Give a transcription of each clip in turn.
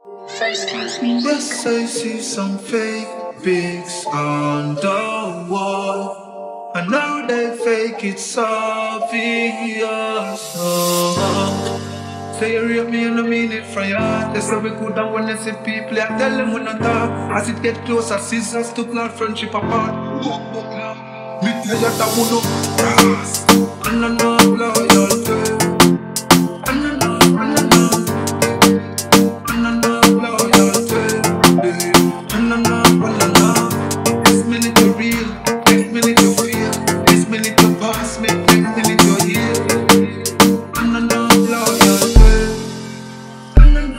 Yes, I see some fake pics on the wall. I know they fake, it's obvious. Say you rape me and I mean it from your heart. That's how we good and when I see people, I tell them when I talk. As it get closer, scissors to not friendship apart. Me tell you that we no cross, and I'm not loyalty. And I'm not loyalty. And I'm not. This minute you real, next minute you feel. This minute you pass me, next minute you heal. And I'm not loyalty. And I'm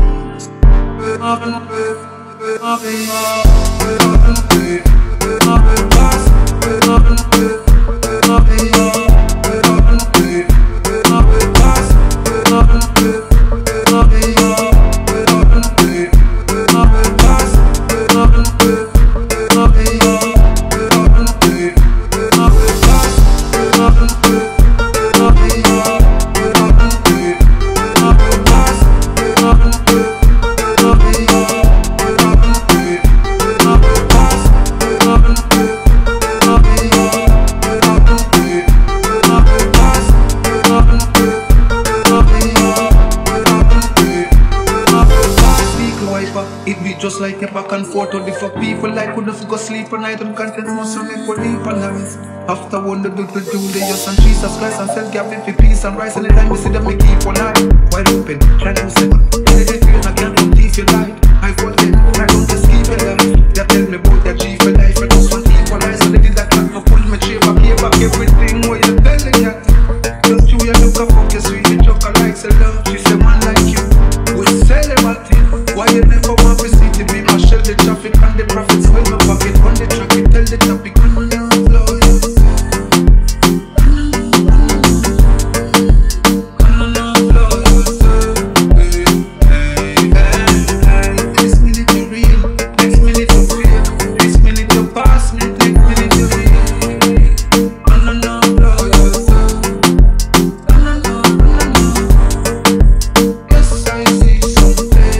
it be just like a back and forth to different people. Like couldn't go sleep at night and content must make for deep and nice. After one the do they just and Jesus Christ and self give me peace and rise. Anytime we see them we keep one eye wide open. Try to say they feel I can't believe your life. I fought them, I don't just keep it alive. They tell me about their G for life. I just want equal eyes. So they did that can't pull my chair back here back everything what you telling ya. Just you and look up focus sweet the joker like say love. She say man like you. We sell them all thing. Why you never want to see to be my shell the traffic and the profits when my pocket on the track it tell the topic when you're loyal. This minute you real, next minute you feel. This minute you pass me, next minute you real. Yes, I see something.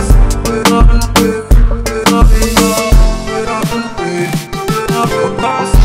Boss.